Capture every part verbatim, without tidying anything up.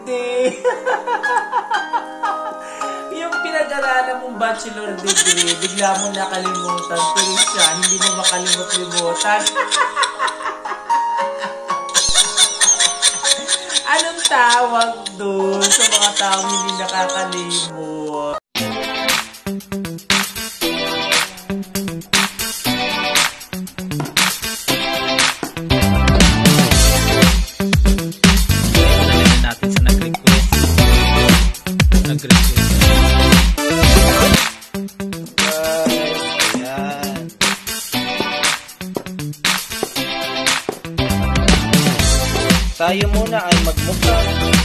hindi. Yung pinag-aralan mong bachelor degree, bigla mo nakalimutan, pero siya, hindi mo makalimot-limutan. Anong tawag doon sa mga taong hindi nakakalimot? Natin sa nag-request. Nag-request. Guys, ayan. Tayo muna ay magmukha.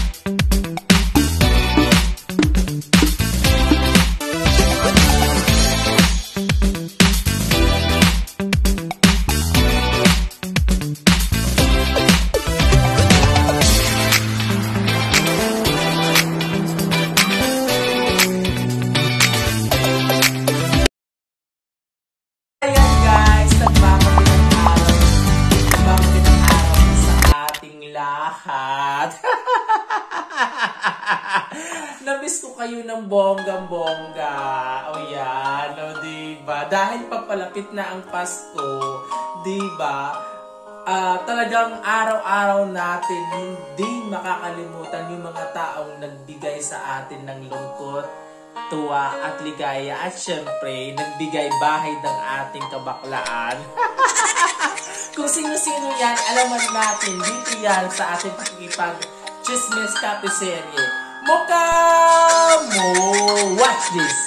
Namiss ko kayo ng bonggang-bongga. O yan, o diba? Dahil papalapit na ang Pasko, diba? Uh, talagang araw-araw natin hindi makakalimutan yung mga taong nagbigay sa atin ng lungkot, tuwa at ligaya. At syempre, nagbigay bahay ng ating kabaklaan. Kung sino-sino yan, alaman natin dito yan sa ating pakikipag-chismis kapiserye. Mukha mo! Watch this!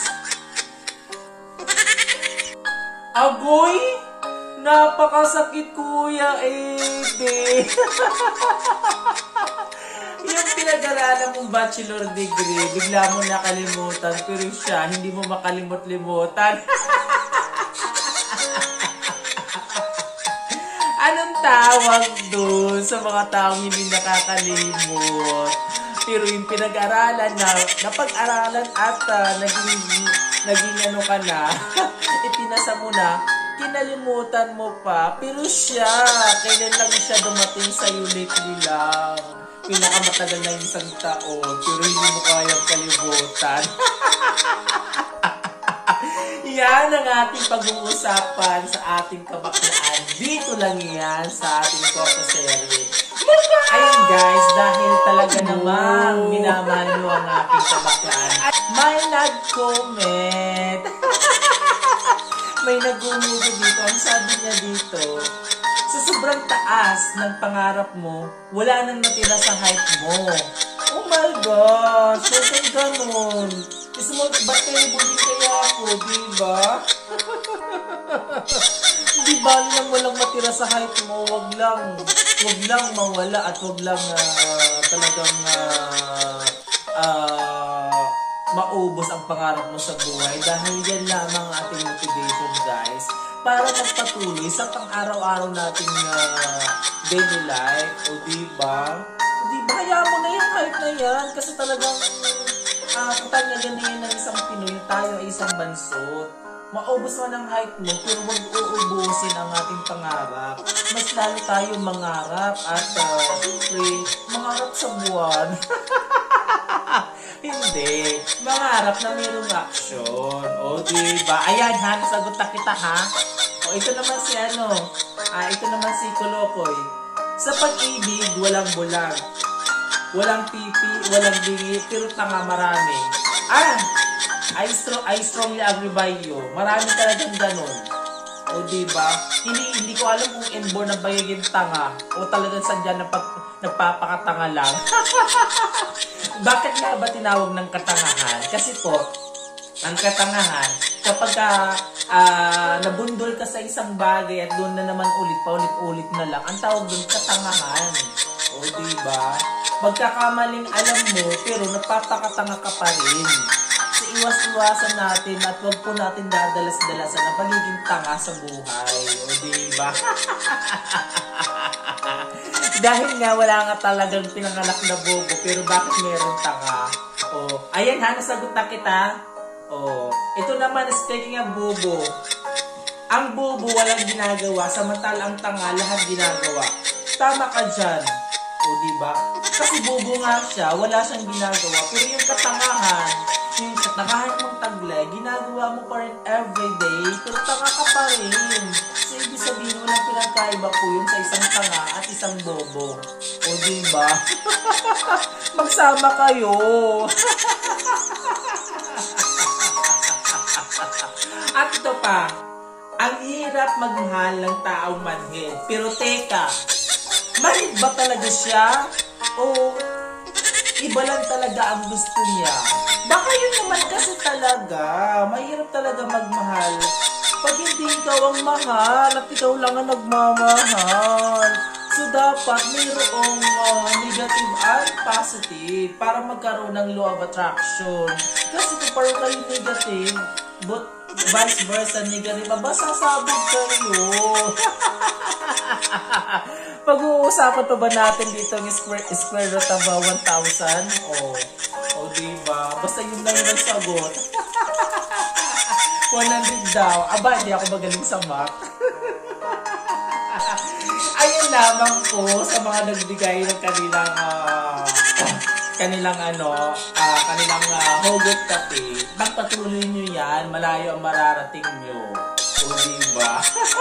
Agoy! Napakasakit, Kuya Ede! Yung pinag-aralan mong bachelor degree, bigla mo nakalimutan, pero siya, hindi mo makalimot-limutan. Anong tawag doon sa mga taong hindi nakakalimot? Pero yung pinag-aralan na, napag-aralan at uh, naging, naging ano ka na, ipinasa mo na, kinalimutan mo pa. Pero siya, kailan lang siya dumating sa'yo lately lang. Pinakamatagal na isang taon, pero hindi mo kayang kalimutan. Yan ang ating pag-uusapan sa ating kabaklaan. Dito lang yan sa ating Coco Serie. Ayun guys, dahil talaga namang minamahal nyo ang aking kabaklaan. May nag-comment. May nag-umudo dito. Ang sabi niya dito, sa sobrang taas ng pangarap mo, wala nang natira sa height mo. Oh my gosh, huwag kang ganun. Small but terrible din kaya ako, diba? Di bali lang walang matira sa height mo, wag lang. Wag lang mawala at wag lang uh, talagang uh, uh, maubos ang pangarap mo sa buhay. Dahil yan lamang ang ating motivation, guys. Para magpatuloy sa pang-araw-araw nating uh, daily life. O diba? Diba? Kaya mo na yung height na yan. Kasi talagang uh, katanyagan na yan ng isang Pinoy. Tayo ay isang bansot. Maubos man ang height mo, pero huwag uubusin ang ating pangarap. Mas lalo tayo mangarap at uh, siyempre, mangarap sa buwan. Hindi. Mangarap na mayroong action. O, diba? Ayan, ha? Nasagot na kita, ha? O, ito naman si ano? Ah, ito naman si Kolokoy. Sa pag-ibig, walang bulag. Walang pipi, walang bingi, pero tanga marami. Ah! I, strong, I strongly agree by you. Marami talagang ganun. O diba? Hindi, hindi ko alam kung inborn na bayagin tanga o talagang sadya na pag, nagpapakatanga lang. Bakit nga ba tinawag ng katangahan? Kasi po, ang katangahan, kapag uh, uh, nabundol ka sa isang bagay at doon na naman ulit, paulit-ulit na lang, ang tawag doon katangahan. O diba? Magkakamaling alam mo, pero napapakatanga ka pa rin. Iwas-iwasan natin at wag po natin dadalas-dalasan ang pagiging tanga sa buhay. O diba? Dahil nga wala nga talagang pinanganak na bobo, pero bakit meron tanga? O, ayan ha, nasagot na kita. O, ito naman, speaking of bobo. Ang bobo walang ginagawa, samantala ang tanga lahat ginagawa. Tama ka dyan. O O diba? Kasi bobo nga siya, wala siyang ginagawa. Pero yung katangahan, yung katangahan mong taglay, ginagawa mo pa rin everyday, pero tanga ka pa rin. So, ibig sabihin, walang pinagkaiba po yun sa isang tanga at isang bobo. O diba? Magsama kayo. At ito pa, ang hirap magmahal ng taong manhid. Pero teka, manhid ba talaga siya? O iba lang talaga ang gusto niya? Baka yun naman kasi talaga. Mahirap talaga magmahal pag hindi ikaw ang mahal at ikaw lang ang nagmamahal. So dapat mayroong uh, negative and positive para magkaroon ng law of attraction. Kasi kung parang kayo negative, but vice versa negative, aba sasabog kayo. Pag-uusapan pa ba natin dito ng square, square root of uh, one thousand? O, oh, diba? Basta yun lang yung sagot. one hundred daw. Aba, hindi ako magaling sa math. Ayun lamang po sa mga nagbigay ng kanilang uh, kanilang ano, uh, kanilang uh, hugot kape. Pagpatuloy nyo yan, malayo ang mararating nyo. O diba?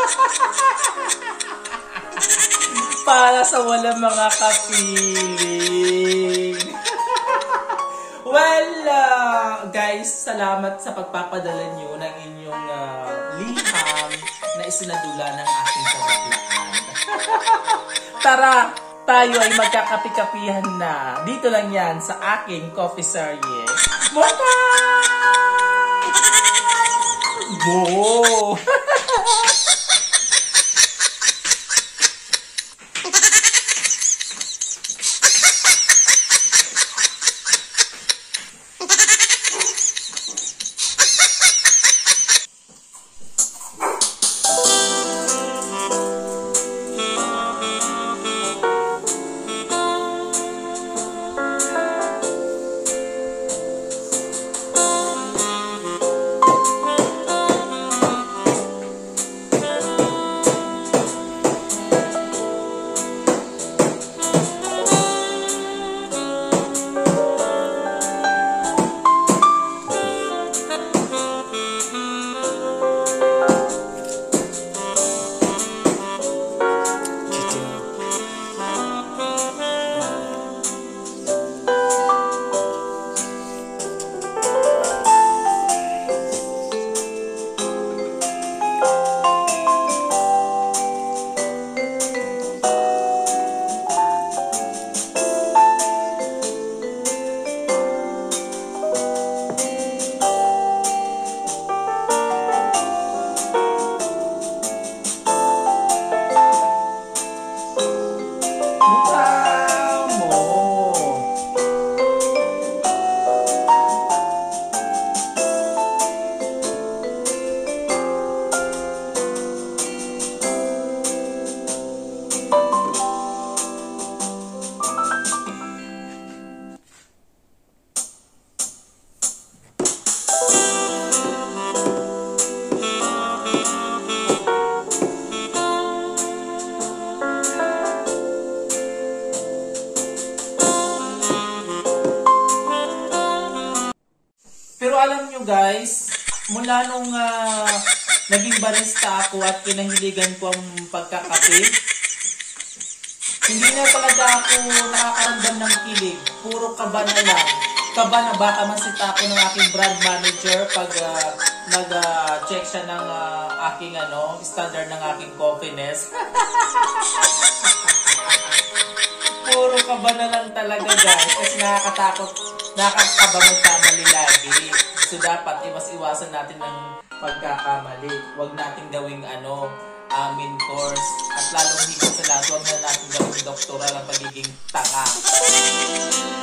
Para sa walang mga kapiling. Well, uh, guys, salamat sa pagpapadala nyo ng inyong uh, liham na isinadula ng aking kabaklaan. Tara, tayo ay magkakapi-kapihan na. Dito lang yan sa aking coffee serye. Mata! Bo! alam nyo guys, mula nung uh, naging barista ako at kinahiligan ko ang pagkakape, hindi na talaga ako nakakaramdam ng kilig. Puro kaba na lang. Kaba na baka masita ako ng aking brand manager pag uh, nag-check uh, siya ng uh, aking ano, standard ng aking coffeeness. Puro kaba na lang talaga guys. Kasi nakakatakot, nakakaba magkamali lagi. So dapat iwas-iwasan natin ng pagkakamali. Huwag nating gawing ano, uh, main course. At lalong higit sa lahat, huwag na natin gawing doktoral ang pagiging tanga.